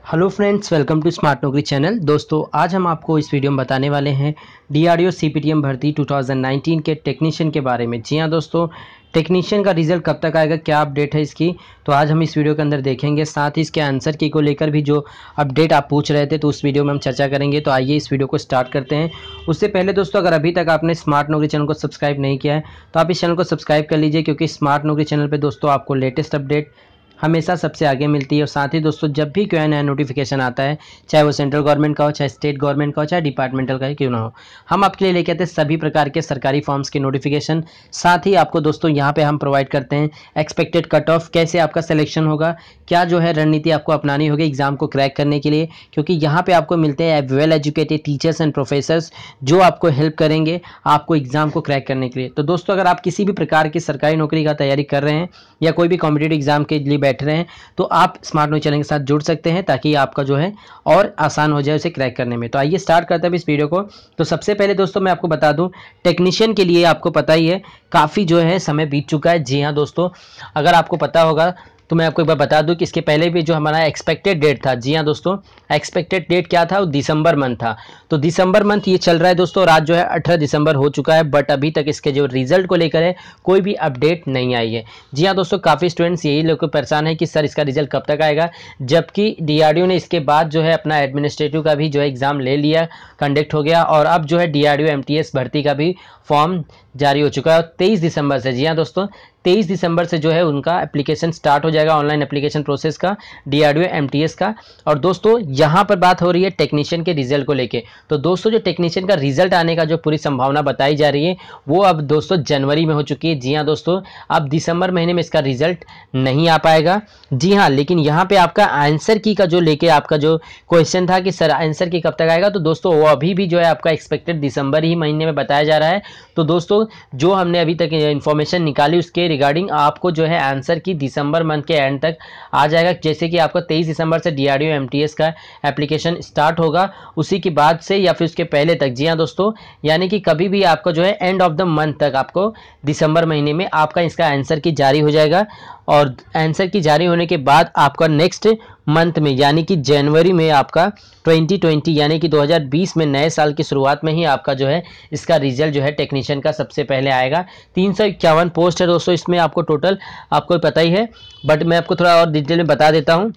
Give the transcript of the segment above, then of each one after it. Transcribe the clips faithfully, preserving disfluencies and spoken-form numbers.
Hello friends, welcome to Smart Naukri channel. दोस्तों, आज हम आपको इस वीडियो में बताने वाले हैं डीआरडीओ सीपीटीएम भर्ती दो हज़ार उन्नीस के टेक्नीशियन के बारे में। जी हाँ दोस्तों, टेक्नीशियन का रिजल्ट कब तक आएगा, क्या अपडेट है इसकी, तो आज हम इस वीडियो के अंदर देखेंगे। साथ ही इसके आंसर की को लेकर भी जो अपडेट आप पूछ रहे थे, तो उस वीडियो में हम चर्चा करेंगे। तो आइए इस वीडियो को स्टार्ट करते हैं। उससे पहले दोस्तों, अगर अभी तक आपने स्मार्ट नौकरी चैनल को सब्सक्राइब नहीं किया है तो आप इस चैनल को सब्सक्राइब कर लीजिए, क्योंकि स्मार्ट नौकरी चैनल पर दोस्तों आपको लेटेस्ट अपडेट हमेशा सबसे आगे मिलती है। और साथ ही दोस्तों, जब भी कोई नया नोटिफिकेशन आता है, चाहे वो सेंट्रल गवर्नमेंट का हो, चाहे स्टेट गवर्नमेंट का हो, चाहे डिपार्टमेंटल का ही क्यों ना हो, हम आपके लिए लेके आते हैं सभी प्रकार के सरकारी फॉर्म्स के नोटिफिकेशन। साथ ही आपको दोस्तों यहाँ पे हम प्रोवाइड करते हैं एक्सपेक्टेड कट ऑफ, कैसे आपका सिलेक्शन होगा, क्या जो है रणनीति आपको अपनानी होगी एग्जाम को क्रैक करने के लिए, क्योंकि यहाँ पे आपको मिलते हैं well educated teachers and professors जो आपको हेल्प करेंगे आपको एग्जाम को क्रैक करने के लिए। तो दोस्तों, अगर आप किसी भी प्रकार की सरकारी नौकरी का तैयारी कर रहे हैं या कोई भी कॉम्पिटिटिव एग्जाम के लिए बैठ रहे हैं, तो आप स्मार्ट नौकरी चैनल के साथ जुड़ सकते हैं, ताकि आपका जो है और आसान हो जाए उसे क्रैक करने में। तो आइए स्टार्ट करते हैं इस वीडियो को। तो सबसे पहले दोस्तों मैं आपको बता दूं, टेक्नीशियन के लिए आपको पता ही है काफ़ी जो है समय बीत चुका है। जी हाँ दोस्तों, अगर आपको पता होगा तो मैं आपको एक बार बता दूं कि इसके पहले भी जो हमारा एक्सपेक्टेड डेट था, जी हाँ दोस्तों, एक्सपेक्टेड डेट क्या था, वो दिसंबर मंथ था। तो दिसंबर मंथ ये चल रहा है दोस्तों, और आज जो है अठारह दिसंबर हो चुका है, बट अभी तक इसके जो रिजल्ट को लेकर है कोई भी अपडेट नहीं आई है। जी हाँ दोस्तों, काफ़ी स्टूडेंट्स यही लोग परेशान है कि सर इसका रिजल्ट कब तक आएगा, जबकि डीआरडीओ ने इसके बाद जो है अपना एडमिनिस्ट्रेटिव का भी जो है एग्ज़ाम ले लिया, कंडक्ट हो गया, और अब जो है डीआरडीओ एमटीएस भर्ती का भी फॉर्म जारी हो चुका है। और तेईस दिसंबर से, जी हाँ दोस्तों, तेईस दिसंबर से जो है उनका एप्लीकेशन स्टार्ट हो जाएगा, ऑनलाइन एप्लीकेशन प्रोसेस का, डीआरडीओ एमटीएस का। और दोस्तों यहाँ पर बात हो रही है टेक्नीशियन के रिजल्ट को लेके। तो दोस्तों, जो टेक्नीशियन का रिजल्ट आने का जो पूरी संभावना बताई जा रही है, वो अब दोस्तों जनवरी में हो चुकी है। जी हाँ दोस्तों, अब दिसंबर महीने में इसका रिजल्ट नहीं आ पाएगा। जी हाँ, लेकिन यहाँ पे आपका आंसर की का जो लेके आपका जो क्वेश्चन था कि सर आंसर की कब तक आएगा, तो दोस्तों वो अभी भी जो है आपका एक्सपेक्टेड दिसंबर ही महीने में बताया जा रहा है। तो दोस्तों, जो हमने अभी तक इन्फॉर्मेशन निकाली उसके रिगार्डिंग आपको जो है आंसर की दिसंबर मंथ के एंड तक आ जाएगा। जैसे कि आपका तेईस दिसंबर से डीआरडीओ एमटीएस का एप्लीकेशन स्टार्ट होगा, उसी के बाद से या फिर उसके पहले तक, जी हाँ दोस्तों, यानी कि कभी भी आपको जो है एंड ऑफ द मंथ तक आपको दिसंबर महीने में आपका इसका आंसर की जारी हो जाएगा। और आंसर की जारी होने के बाद आपका नेक्स्ट मंथ में यानी कि जनवरी में आपका ट्वेंटी ट्वेंटी यानी कि दो हज़ार बीस में नए साल की शुरुआत में ही आपका जो है इसका रिजल्ट जो है टेक्नीशियन का सबसे पहले आएगा। तीन सौ इक्यावन पोस्ट है दोस्तों इसमें, आपको टोटल आपको पता ही है, बट मैं आपको थोड़ा और डिटेल में बता देता हूँ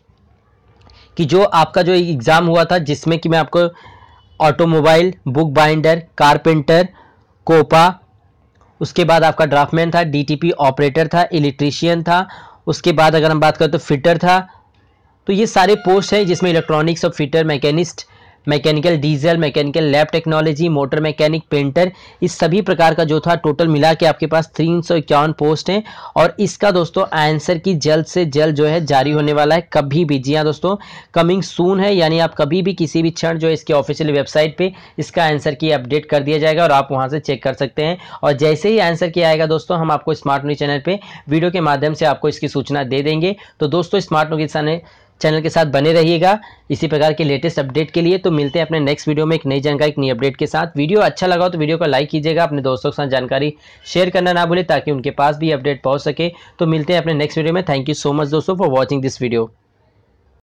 कि जो आपका जो एग्ज़ाम हुआ था, जिसमें कि मैं आपको automobile, book binder, carpenter, COPA, उसके बाद आपका ड्राफ्टमैन था, डीटीपी ऑपरेटर था, इलेक्ट्रीशियन था, उसके बाद अगर हम बात करें तो फिटर था। तो ये सारे पोस्ट हैं जिसमें इलेक्ट्रॉनिक्स और fitter, machinist, mechanical diesel, mechanical lab technology, motor mechanic, painter, इस सभी प्रकार का जो था टोटल मिला के आपके पास तीन सौ इक्यावन पोस्ट हैं। और इसका दोस्तों आंसर की जल्द से जल्द जो है जारी होने वाला है, कभी भी। जी हाँ दोस्तों, कमिंग सून है, यानी आप कभी भी किसी भी क्षण जो है इसके ऑफिशियल वेबसाइट पे इसका आंसर की अपडेट कर दिया जाएगा और आप वहाँ से चेक कर सकते हैं। और जैसे ही आंसर की आएगा दोस्तों, हम आपको स्मार्ट न्यूज़ चैनल पर वीडियो के माध्यम से आपको इसकी सूचना दे देंगे। तो दोस्तों, स्मार्ट न्यूज़ चैनल चैनल के साथ बने रहिएगा इसी प्रकार के लेटेस्ट अपडेट के लिए। तो मिलते हैं अपने नेक्स्ट वीडियो में एक नई जानकारी, एक नई अपडेट के साथ। वीडियो अच्छा लगा हो तो वीडियो को लाइक कीजिएगा, अपने दोस्तों के साथ जानकारी शेयर करना ना भूलें, ताकि उनके पास भी अपडेट पहुंच सके। तो मिलते हैं अपने नेक्स्ट वीडियो में। थैंक यू सो मच दोस्तों फॉर वॉचिंग दिस वीडियो।